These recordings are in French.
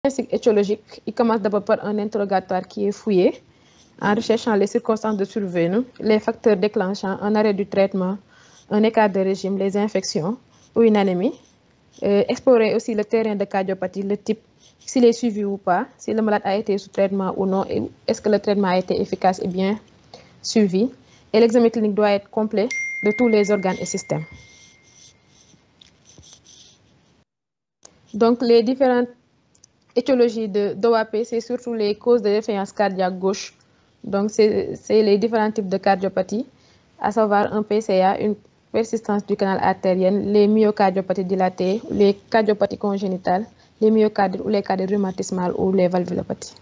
diagnostic étiologique, il commence d'abord par un interrogatoire qui est fouillé en recherchant les circonstances de survenue, les facteurs déclenchants, un arrêt du traitement, un écart de régime, les infections ou une anémie. Explorer aussi le terrain de cardiopathie, le type, s'il est suivi ou pas, si le malade a été sous traitement ou non, et est-ce que le traitement a été efficace et bien suivi. Et l'examen clinique doit être complet de tous les organes et systèmes. Donc, les différentes étiologies d'OAP, c'est surtout les causes de défaillance cardiaque gauche. Donc, c'est les différents types de cardiopathie, à savoir un PCA, une persistance du canal artérien, les myocardiopathie dilatées, les cardiopathies congénitales, les myocardites ou les cardites rhumatismales ou les valvulopathies.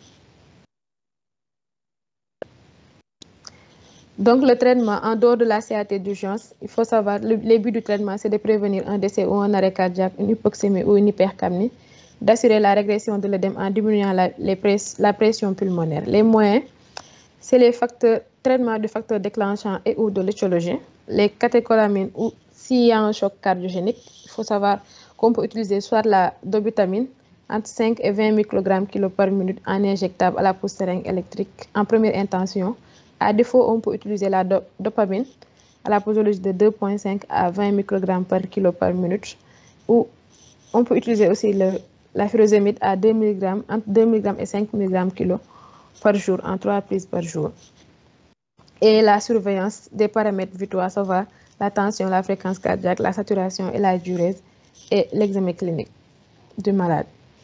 Donc, le traitement, en dehors de la CAT d'urgence, il faut savoir, les buts du traitement, c'est de prévenir un décès ou un arrêt cardiaque, une hypoxémie ou une hypercapnie, d'assurer la régression de l'œdème en diminuant la pression pulmonaire. Les moyens, c'est les facteurs, traitement du facteur déclenchant et ou de l'étiologie, les catécholamines ou s'il y a un choc cardiogénique, il faut savoir qu'on peut utiliser soit la dobutamine entre 5 et 20 microgrammes kilo par minute en injectable à la pousse seringue électrique en première intention. À défaut, on peut utiliser la dopamine à la posologie de 2,5 à 20 microgrammes par kilo par minute. Ou on peut utiliser aussi la furosémide à 2 mg, entre 2 mg et 5 mg kilo par jour, en 3 prises par jour. Et la surveillance des paramètres vitaux, à savoir la tension, la fréquence cardiaque, la saturation et la diurèse, et l'examen clinique du malade.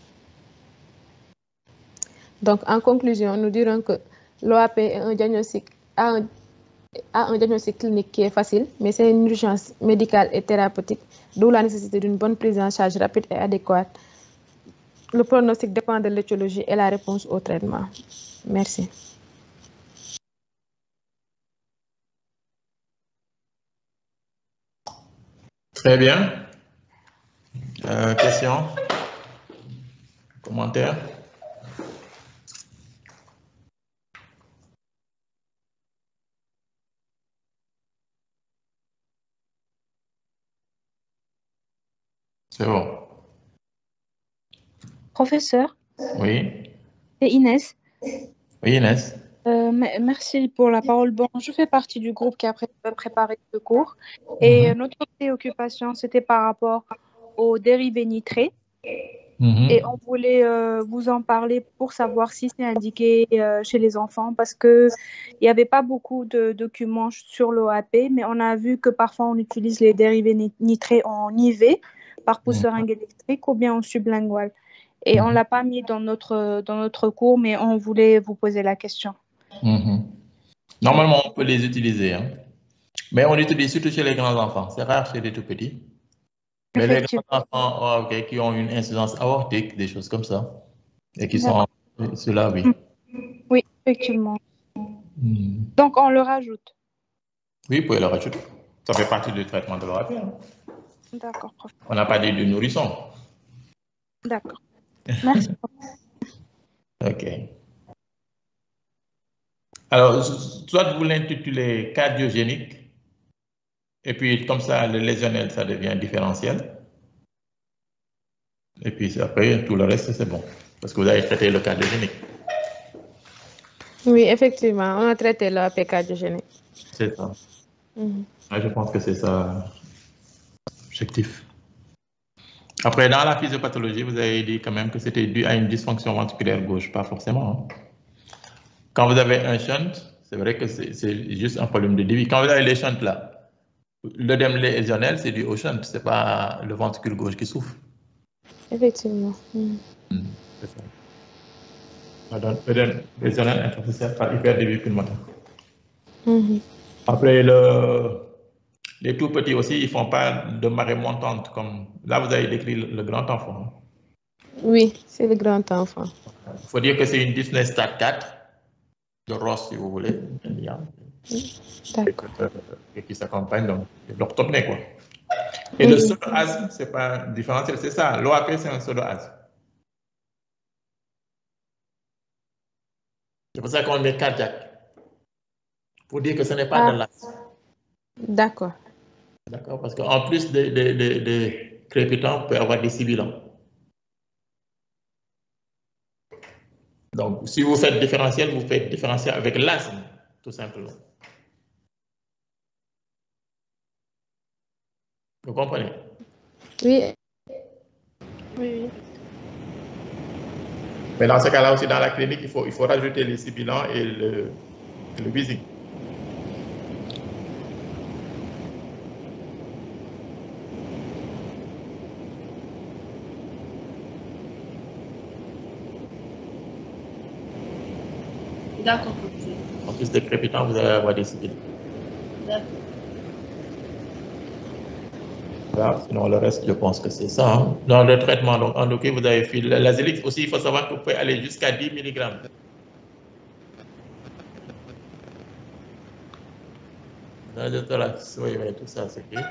Donc, en conclusion, nous dirons que l'OAP est un diagnostic, a un diagnostic clinique qui est facile, mais c'est une urgence médicale et thérapeutique, d'où la nécessité d'une bonne prise en charge rapide et adéquate. Le pronostic dépend de l'étiologie et la réponse au traitement. Merci. Très bien. Questions? Commentaires? C'est bon. Professeur, Oui. c'est Inès. Oui, Inès. Merci pour la parole. Bon, je fais partie du groupe qui a préparé ce cours. Et notre préoccupation, c'était par rapport aux dérivés nitrés. Et on voulait vous en parler pour savoir si c'est indiqué chez les enfants parce qu'il n'y avait pas beaucoup de documents sur l'OAP, mais on a vu que parfois on utilise les dérivés nitrés en IV par pousse seringue électrique ou bien en sublingual. Et on ne l'a pas mis dans notre cours, mais on voulait vous poser la question. Normalement, on peut les utiliser, hein. Mais on utilise surtout chez les grands enfants. C'est rare chez les tout petits. Mais les grands enfants qui ont une insuffisance aortique, des choses comme ça, et qui sont ceux-là, oui. Oui, effectivement. Donc, on le rajoute. Oui, vous pouvez le rajouter. Ça fait partie du traitement de l'OAP. D'accord, professeur. On n'a pas dit de nourrisson. D'accord. Merci. OK. Alors, soit vous l'intitulez cardiogénique, et puis comme ça, le lésionnel, ça devient différentiel. Et puis après, tout le reste, c'est bon. Parce que vous avez traité le cardiogénique. Oui, effectivement, on a traité l'OAP cardiogénique. C'est ça. Je pense que c'est ça l'objectif. Après, dans la physiopathologie, vous avez dit quand même que c'était dû à une dysfonction ventriculaire gauche, pas forcément. Hein. Quand vous avez un shunt, c'est vrai que c'est juste un problème de débit. Quand vous avez les shunts là, l'œdème lésionnel, c'est dû au shunt, c'est pas le ventricule gauche qui souffre. Effectivement. C'est ça. L'œdème lésionnel interstitiel par hyperdébit pulmonaire. Après, les tout petits aussi, ils ne font pas de marée montante comme là, vous avez décrit le grand enfant. Oui, c'est le grand enfant. Il faut dire que c'est une dyspnée stade 4 de Ross, si vous voulez. D'accord. Et qui s'accompagne donc de l'orthopnée, quoi. Et le pseudo-asthme, c'est pas différentiel, c'est ça. L'OAP, c'est un pseudo-asthme. C'est pour ça qu'on met cardiaque. Pour dire que ce n'est pas de l'asthme. D'accord. D'accord, parce qu'en plus des crépitants, on peut avoir des sibilants. Donc, si vous faites différentiel avec l'asthme, tout simplement. Vous comprenez? Oui. Oui. Mais dans ce cas-là aussi, dans la clinique, il faut rajouter les sibilants et le Visi. D'accord. En plus des crépitants, vous allez avoir des sibilants. D'accord. Voilà, sinon, le reste, je pense que c'est ça. Hein. Dans le traitement, donc, endocrine, vous avez fait l'azélix aussi, il faut savoir que vous pouvez aller jusqu'à 10 mg. Dans le thorax, oui, tout ça, c'est qui?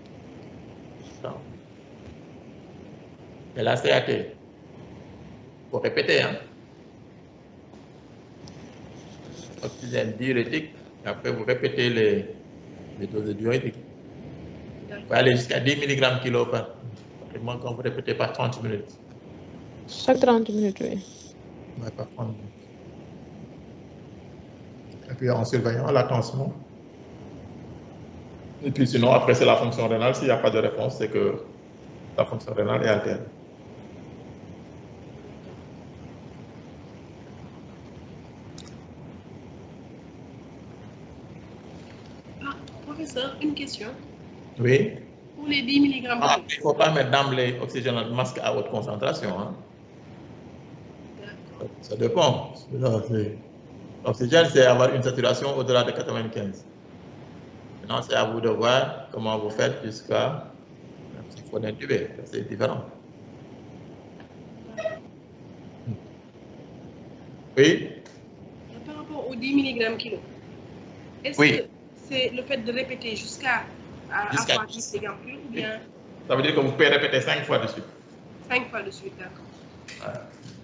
Et la CAT, il faut répéter, hein. Oxygène diurétique, et après vous répétez les doses de diurétique. Vous pouvez aller jusqu'à 10 mg kilo par traitement quand vous répétez par 30 minutes. Chaque 30 minutes, oui. Ouais, par 30 minutes. Et puis en surveillant la tension. Et puis sinon, après, c'est la fonction rénale. S'il n'y a pas de réponse, c'est que la fonction rénale est altérée. Ah, professeur, une question. Oui. Pour les 10 mg. Ah, il ne faut pas mettre d'emblée oxygène masque à haute concentration. Hein. Ça dépend. L'oxygène, c'est avoir une saturation au-delà de 95. Maintenant, c'est à vous de voir comment vous faites jusqu'à s'il faut l'intuber. C'est différent. Oui. Par rapport aux 10 mg kilo, est-ce que c'est le fait de répéter jusqu'à 10 mg ou bien... Ça veut dire que vous pouvez répéter 5 fois de suite. 5 fois de suite, d'accord. Voilà.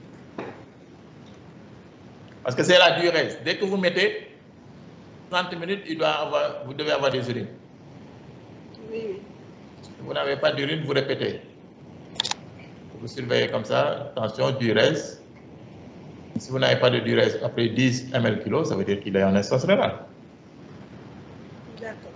Parce que c'est la durée. Dès que vous mettez 30 minutes, vous devez avoir des urines. Oui. Si vous n'avez pas d'urine, vous répétez. Vous surveillez comme ça, attention, duresse. Si vous n'avez pas de duresse après 10 ml kg, ça veut dire qu'il est en insuffisance rénale. D'accord.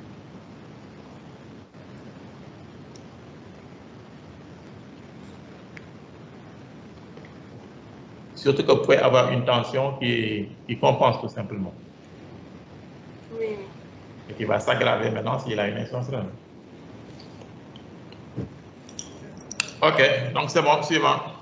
Surtout que vous pouvez avoir une tension qui compense tout simplement. Oui. Et qui va s'aggraver maintenant s'il a une insuffisance rénale. Ok, donc c'est bon, suivant.